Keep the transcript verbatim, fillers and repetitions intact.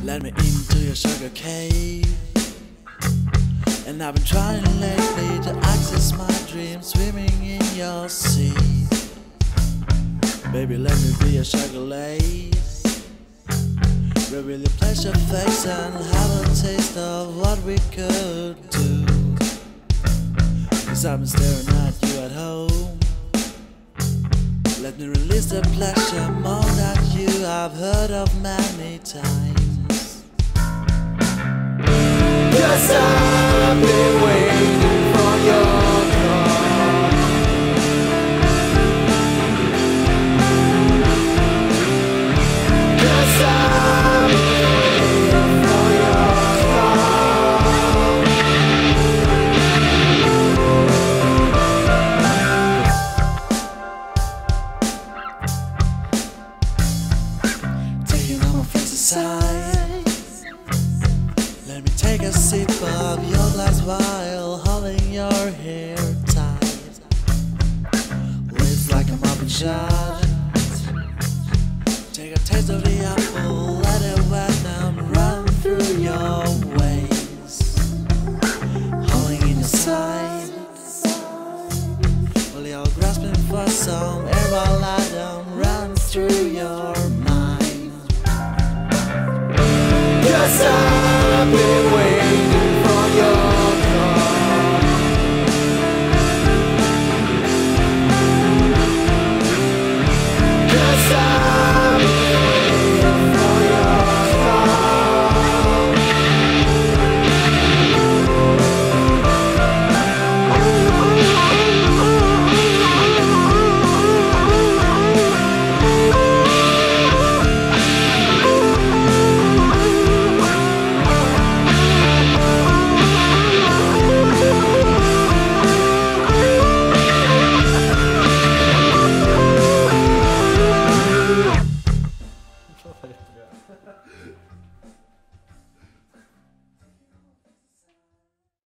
Let me into your sugar cave. And I've been trying lately to access my dreams, swimming in your sea. Baby, let me be a sugar lace. Reveal your pleasure face and have a taste of what we could do. Cause I've been staring at you at home. Let me release the pleasure more that you have heard of many times. Cause I've been waiting for your call. Cause I've been waiting for your call. Taking all my friends aside, let me take a sip of your glass while holding your hair tight. Lips like a muffin shot. Take a taste of the apple, let it wet and run through your veins. Holding in your side, while you're grasping for some air while let them run through your mind. Cause I've been waiting.